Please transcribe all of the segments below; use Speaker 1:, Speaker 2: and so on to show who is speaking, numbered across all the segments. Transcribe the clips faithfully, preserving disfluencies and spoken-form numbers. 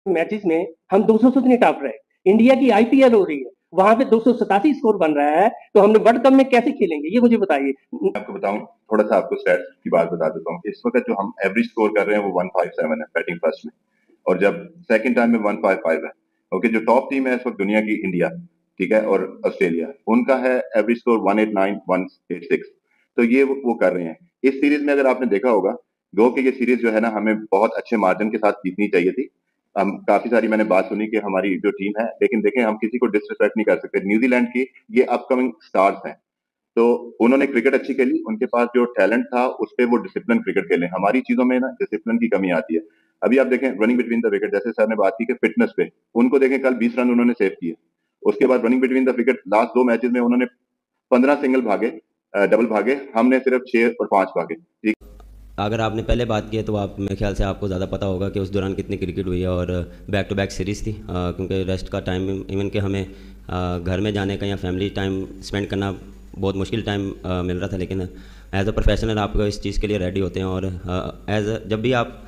Speaker 1: Matches में हम दो सौ से टॉप रहे। इंडिया की आईपीएल हो रही है, वहां पे दो सौ सतासी स्कोर बन रहा है, तो हमने वर्ल्ड कप में कैसे खेलेंगे ये मुझे बताइए।
Speaker 2: आपको बताऊं, थोड़ा सा आपको स्टैट्स की बात बता देता हूँ। इस वक्त जो हम एवरेज स्कोर कर रहे हैं वो एक सौ सत्तावन है बैटिंग फर्स्ट में, और जब सेकंड टाइम में एक सौ पचपन है। ओके, जो टॉप टीम है इस वक्त दुनिया की इंडिया, ठीक है, और ऑस्ट्रेलिया, उनका है एवरेज स्कोर एक सौ नवासी, एक सौ छियासी। तो ये वो, वो कर रहे हैं। इस सीरीज में अगर आपने देखा होगा, गो कि ये सीरीज जो है ना हमें बहुत अच्छे मार्जिन के साथ जीतनी चाहिए थी। हम काफी सारी मैंने बात सुनी कि हमारी जो टीम है, लेकिन देखें हम किसी को डिसरिस्पेक्ट नहीं कर सकते। न्यूजीलैंड की ये अपकमिंग स्टार्स हैं, तो उन्होंने क्रिकेट अच्छी खेली, उनके पास जो टैलेंट था उस पे वो डिसिप्लिन क्रिकेट खेले। हमारी चीजों में ना डिसिप्लिन की कमी आती है। अभी आप देखें रनिंग बिटवीन द विकेट, जैसे सर ने बात की कि फिटनेस पे, उनको देखें कल बीस रन उन्होंने सेव किए। उसके बाद running between the wicket last दो मैचेस में उन्होंने पंद्रह सिंगल भागे, डबल भागे, हमने सिर्फ छह और पांच भागे। ठीक,
Speaker 3: अगर आपने पहले बात की है तो आप, मेरे ख्याल से आपको ज़्यादा पता होगा कि उस दौरान कितनी क्रिकेट हुई है, और बैक टू बैक सीरीज़ थी, आ, क्योंकि रेस्ट का टाइम, इवन कि हमें आ, घर में जाने का या फैमिली टाइम स्पेंड करना बहुत मुश्किल टाइम मिल रहा था। लेकिन एज अ प्रोफेशनल आप इस चीज़ के लिए रेडी होते हैं, और एज जब भी आप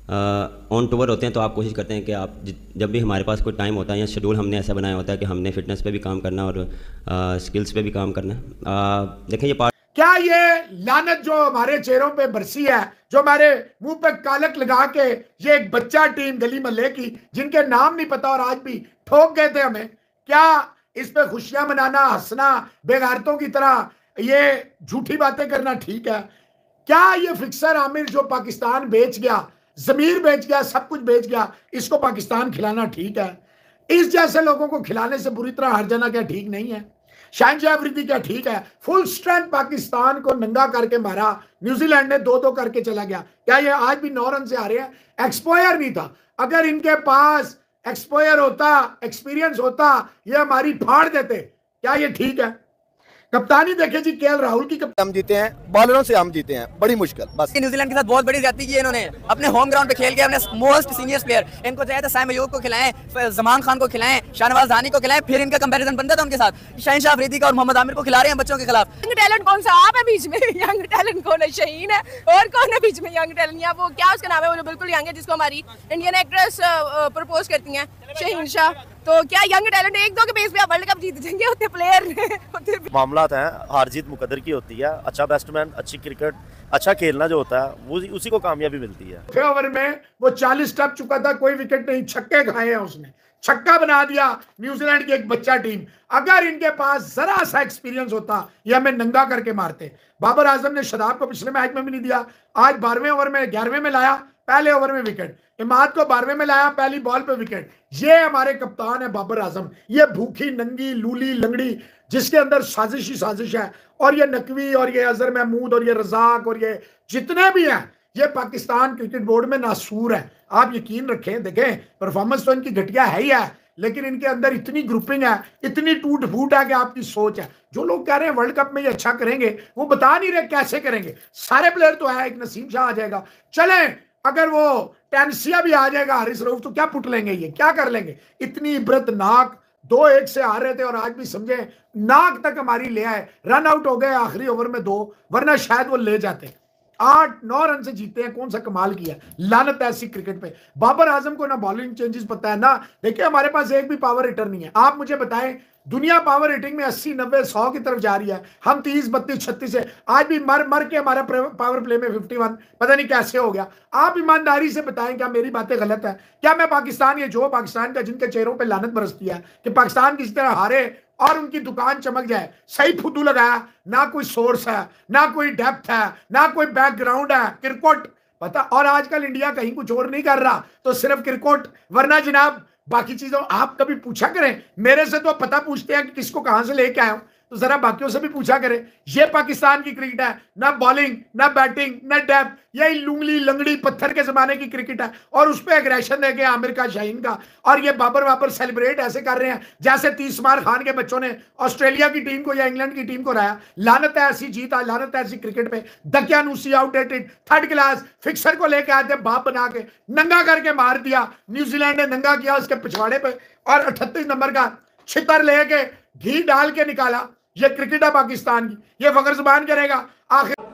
Speaker 3: ऑन टूर होते हैं तो आप कोशिश करते हैं कि आप जब भी हमारे पास कोई टाइम होता है या शेड्यूल हमने ऐसा बनाया होता है कि हमने फिटनेस पे भी काम करना और स्किल्स पे भी काम करना है। देखें ये पार्ट,
Speaker 4: क्या ये लानत जो हमारे चेहरों पे बरसी है, जो हमारे मुंह पे कालक लगा के, ये एक बच्चा टीम गली महल्ले की जिनके नाम नहीं पता और आज भी ठोक गए थे हमें, क्या इस पे खुशियां मनाना, हंसना, बेगारतों की तरह ये झूठी बातें करना ठीक है? क्या ये फिक्सर आमिर जो पाकिस्तान बेच गया, जमीर बेच गया, सब कुछ बेच गया, इसको पाकिस्तान खिलाना ठीक है? इस जैसे लोगों को खिलाने से बुरी तरह हर जाना क्या ठीक नहीं है? शाहनशाह अफरीदी क्या ठीक है? फुल स्ट्रेंथ पाकिस्तान को नंगा करके मारा, न्यूजीलैंड ने दो दो करके चला गया। क्या ये आज भी नौ रन से आ रहे हैं? एक्सपोयर नहीं था। अगर इनके पास एक्सपोयर होता, एक्सपीरियंस होता, ये हमारी फाड़ देते। क्या ये ठीक है? कप्तानी देखे जी केएल राहुल की,
Speaker 5: हम जीते हैं, बॉलरों से हम जीते हैं, बड़ी मुश्किल। बस
Speaker 6: न्यूजीलैंड के साथ बहुत बड़ी ज्यादती की है इन्होंने, अपने होम ग्राउंड पे खेल के अपने मोस्ट सीनियर प्लेयर, इनको चाहिए था साइम अयूब को खिलाएं, जमान खान को खिलाएं, शाहनवाज दानी को खिलाएं, फिर इनका कंपैरिजन बनता था उनके साथ। शहनशाह अफरीदी का और मोहम्मद आमिर को खिला रहे हैं बच्चों के खिलाफ।
Speaker 7: यंग टैलेंट कौन सा आप है बीच में? यंग टैलेंट कौन है? शहीन है, और कौन है बीच में यंग टैलेंट? या वो क्या उसका नाम है, वो जो बिल्कुल यंग है, जिसको हमारी इंडियन एक्ट्रेस प्रपोज करती हैं, शहीन शाह। तो क्या यंग टैलेंट एक दो के बेस पे आप वर्ल्ड कप जीत जाएंगे? उतने प्लेयर
Speaker 8: मामला है, हार जीत मुकद्दर की होती है। अच्छा बैट्समैन, अच्छी क्रिकेट, अच्छा खेलना जो होता है वो उसी को कामयाबी मिलती है।
Speaker 4: छह ओवर में वो चालीस टप चुका था, कोई विकेट नहीं, छक्के खाए हैं उसने, छक्का बना दिया न्यूजीलैंड की एक बच्चा टीम। अगर इनके पास जरा सा एक्सपीरियंस होता, ये हमें नंगा करके मारते। बाबर आजम ने शदाब को पिछले मैच में भी नहीं दिया, आज बारहवें ओवर में, ग्यारहवें में लाया, पहले ओवर में विकेट। इमाद को बारहवें में लाया, पहली बॉल पे विकेट। ये हमारे कप्तान है बाबर आजम, ये भूखी नंगी लूली लंगड़ी जिसके अंदर साजिश ही साजिश है। और ये नकवी और ये अजहर महमूद और ये रजाक और ये जितने भी हैं, ये पाकिस्तान क्रिकेट बोर्ड में नासूर है। आप यकीन रखें, देखें परफॉर्मेंस तो इनकी घटिया है ही है, लेकिन इनके अंदर इतनी ग्रुपिंग है, इतनी टूट फूट है कि आपकी सोच है। जो लोग कह रहे हैं वर्ल्ड कप में ये अच्छा करेंगे, वो बता नहीं रहे कैसे करेंगे। सारे प्लेयर तो है, एक नसीम शाह आ जाएगा, चले अगर वो टेंसिया भी आ जाएगा, हारिस रऊफ, तो क्या पुट लेंगे, ये क्या कर लेंगे? इतनी इबरतनाक दो एक से हार रहे थे और आज भी समझे नाक तक हमारी ले आए। रन आउट हो गए आखिरी ओवर में दो, वरना शायद वो ले जाते। आठ नौ रन से जीते हैं, कौन सा कमाल किया। लानत है ऐसी क्रिकेट पे। बाबर आजम को ना बॉलिंग चेंजेस पता है ना, देखिए हमारे पास एक भी पावर हिटर नहीं है। आप मुझे बताएं, दुनिया पावर हिटिंग में अस्सी नब्बे सौ की तरफ जा रही है, हम तीस बत्तीस छत्तीस है। आज भी मर मर के हमारा पावर प्ले में इक्यावन, पता नहीं कैसे हो गया। आप ईमानदारी से बताएं, क्या मेरी बातें गलत है? क्या मैं पाकिस्तान, ये जो पाकिस्तान का जिनके चेहरों पे लानत बरसती है कि पाकिस्तान किसी तरह हारे और उनकी दुकान चमक जाए, सही फुद्दू लगाया, ना कोई सोर्स है, ना कोई डेप्थ है, ना कोई बैकग्राउंड है, क्रिकेट पता। और आजकल इंडिया कहीं कुछ और नहीं कर रहा, तो सिर्फ क्रिकेट, वरना जनाब बाकी चीजों आप कभी पूछा करें। मेरे से तो पता पूछते हैं कि किसको कहां से लेके आए हो, तो जरा बाकियों से भी पूछा करें। ये पाकिस्तान की क्रिकेट है, ना बॉलिंग, ना बैटिंग, ना डेप्थ, यही लुंगली लंगड़ी पत्थर के जमाने की क्रिकेट है। और उस पर एग्रेशन देखे आमिर का, शाहीन का, और ये बाबर वाबर सेलिब्रेट ऐसे कर रहे हैं जैसे तीस मार खान के बच्चों ने ऑस्ट्रेलिया की टीम को या इंग्लैंड की टीम को हराया। लानत है ऐसी जीत, लानत है ऐसी क्रिकेट पे। दकियानूसी आउटडेटेड थर्ड क्लास फिक्सर को लेके आते बाप बना के नंगा करके मार दिया। न्यूजीलैंड ने नंगा किया उसके पिछवाड़े पे, और अठतीस नंबर का छितर लेके घी डाल के निकाला। ये क्रिकेट है पाकिस्तान की, ये फखर जुबान करेगा आखिर।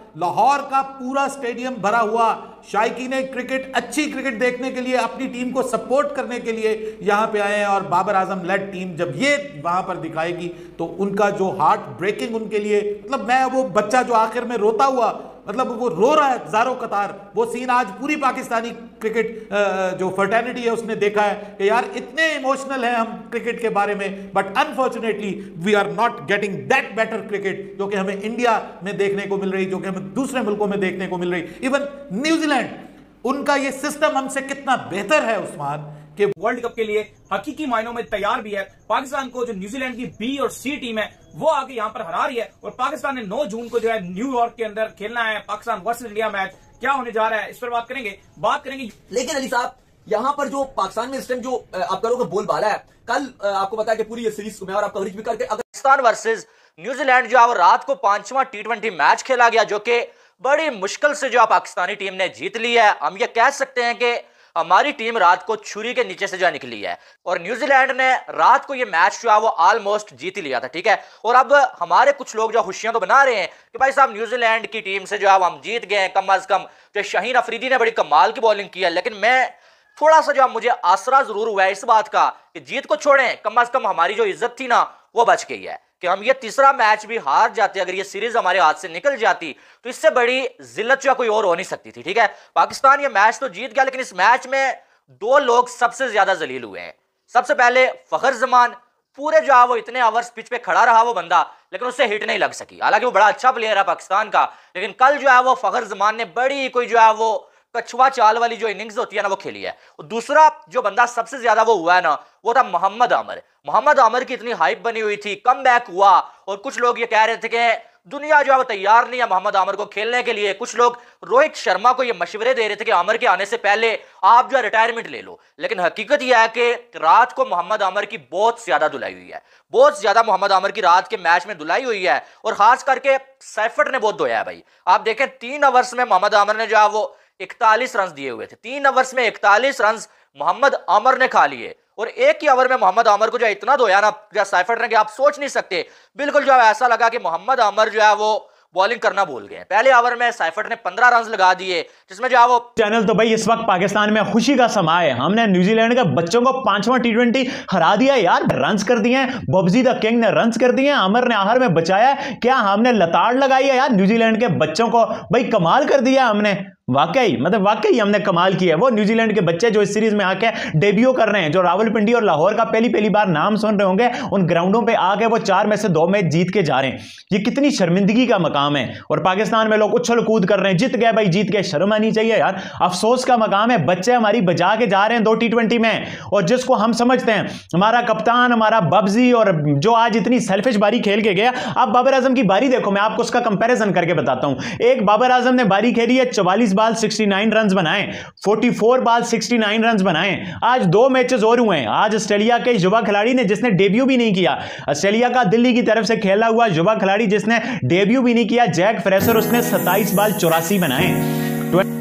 Speaker 9: लाहौर का पूरा स्टेडियम भरा हुआ, शायकीन क्रिकेट अच्छी क्रिकेट देखने के लिए, अपनी टीम को सपोर्ट करने के लिए यहां पे आए हैं। और बाबर आजम लेड टीम जब ये वहां पर दिखाएगी तो उनका जो हार्ट ब्रेकिंग उनके लिए, मतलब मैं वो बच्चा जो आखिर में रोता हुआ, मतलब वो रो रहा है जारो कतार, वो सीन आज पूरी पाकिस्तानी क्रिकेट जो फर्टर्निटी है उसने देखा है कि यार इतने इमोशनल हैं हम क्रिकेट के बारे में, but unfortunately we are not getting that better cricket जो कि हमें इंडिया में देखने को मिल रही, जो कि हमें दूसरे मुल्कों में देखने को मिल रही। इवन न्यूजीलैंड, उनका ये सिस्टम हमसे कितना बेहतर है उस्मान, कि
Speaker 10: वर्ल्ड कप के लिए हकीकी मायनों में तैयार भी है। पाकिस्तान को जो न्यूजीलैंड की बी और सी टीम है वो आके यहां पर हरा रही है, और पाकिस्तान ने नौ जून को जो है न्यूयॉर्क के अंदर खेलना है पाकिस्तान वर्सेस इंडिया मैच। क्या होने जा रहा है इस पर बात करेंगे बात करेंगे
Speaker 6: लेकिन अली साहब, यहाँ पर जो पाकिस्तान में इस टाइम जो आप करोगे बोलबाला है, कल आपको पता है कि पूरी ये सीरीज में और आप कवरेज भी करके, पाकिस्तान वर्सेस न्यूजीलैंड जो है रात को पांचवा टी ट्वेंटी मैच खेला गया, जो कि बड़ी मुश्किल से जो पाकिस्तानी टीम ने जीत ली है। हम ये कह सकते हैं कि हमारी टीम रात को छुरी के नीचे से जो निकली है, और न्यूजीलैंड ने रात को ये मैच जो है वो ऑलमोस्ट जीत ही लिया था, ठीक है। और अब हमारे कुछ लोग जो खुशियां तो बना रहे हैं कि भाई साहब न्यूजीलैंड की टीम से जो है हम जीत गए, कम अज कम जो शाहीन अफरीदी ने बड़ी कमाल की बॉलिंग की है। लेकिन मैं थोड़ा सा जो मुझे आसरा जरूर हुआ है इस बात का कि जीत को छोड़ें, कम अज कम हमारी जो इज्जत थी ना वो बच गई है, कि हम ये तीसरा मैच भी हार जाते, अगर ये सीरीज हमारे हाथ से निकल जाती तो इससे बड़ी जिल्लत जो कोई और हो नहीं सकती थी, ठीक है। पाकिस्तान ये मैच तो जीत गया, लेकिन इस मैच में दो लोग सबसे ज्यादा जलील हुए हैं। सबसे पहले फखर जमान, पूरे जो है वो इतने आवर्स पिच पे खड़ा रहा वो बंदा, लेकिन उससे हिट नहीं लग सकी। हालांकि वो बड़ा अच्छा प्लेयर है पाकिस्तान का, लेकिन कल जो है वो फखर जमान ने बड़ी कोई जो है वो कछुआ चाल वाली जो इनिंग्स होती है ना वो खेली है। और दूसरा जो बंदा सबसे ज्यादा वो हुआ है ना वो था मोहम्मद आमिर। मोहम्मद आमिर की इतनी हाइप बनी हुई थी, कम बैक हुआ, और कुछ लोग ये कह रहे थे कि दुनिया जो है वो तैयार नहीं है मोहम्मद आमिर को खेलने के लिए। कुछ लोग रोहित शर्मा को ये मशवरे दे रहे थे कि आमिर के आने से पहले आप जो है रिटायरमेंट ले लो। लेकिन हकीकत यह है कि रात को मोहम्मद आमिर की बहुत ज्यादा धुलाई हुई है, बहुत ज्यादा मोहम्मद आमिर की रात के मैच में धुलाई हुई है, और खास करके सैफर्ट ने बहुत धोया है भाई। आप देखें तीन ओवर्स में मोहम्मद आमिर ने जो है वो इकतालीस रन दिए हुए थे, तीन ओवर्स में इकतालीस रन मोहम्मद आमिर ने खा लिए, और एक ही ओवर में मोहम्मद आमिर को जो इतना धोया ना जो सैफर्ट ने कि आप सोच नहीं सकते। बिल्कुल जो है ऐसा लगा कि मोहम्मद आमिर जो है वो बॉलिंग करना भूल गए। पहले ओवर में सैफर्ट ने पंद्रह रन लगा दिए, जिसमें जो है वो
Speaker 11: चैनल तो भाई इस वक्त पाकिस्तान में खुशी का समा है। हमने न्यूजीलैंड के बच्चों को पांचवा टी ट्वेंटी हरा दिया यार, रन्स कर दिए, बब्जी द किंग ने रन्स कर दिए, आमिर ने आखिर में बचाया। क्या हमने लताड़ लगाई है यार न्यूजीलैंड के बच्चों को, भाई कमाल कर दिया हमने, वाकई मतलब वाकई हमने कमाल किया है। वो न्यूजीलैंड के बच्चे जो इस सीरीज में आके डेब्यू कर रहे हैं, जो रावलपिंडी और लाहौर का पहली पहली बार नाम सुन रहे होंगे, उन ग्राउंडों पे आके वो चार में से दो मैच जीत के जा रहे हैं। ये कितनी शर्मिंदगी का मकाम है। और पाकिस्तान में लोग उछल कूद कर रहे हैं, जीत गए भाई जीत गए, शर्म आनी चाहिए यार, अफसोस का मकाम है। बच्चे हमारी बजा के जा रहे हैं दो टी ट्वेंटी में, और जिसको हम समझते हैं हमारा कप्तान, हमारा बब्जी, और जो आज इतनी सेल्फिश बारी खेल के गया। अब बाबर आजम की बारी देखो, मैं आपको उसका कंपेरिजन करके बताता हूं। एक बाबर आजम ने बारी खेली है, चवालीस बाल सिक्सटी नाइन रन बनाए, चौवालीस बाल उनहत्तर रन बनाए। आज दो मैचेस और हुए हैं। आज ऑस्ट्रेलिया के युवा खिलाड़ी ने, जिसने डेब्यू भी नहीं किया, ऑस्ट्रेलिया का दिल्ली की तरफ से खेला हुआ युवा खिलाड़ी जिसने डेब्यू भी नहीं किया, जैक फ्रेशर, उसने सत्ताईस बाल चौरासी बनाए।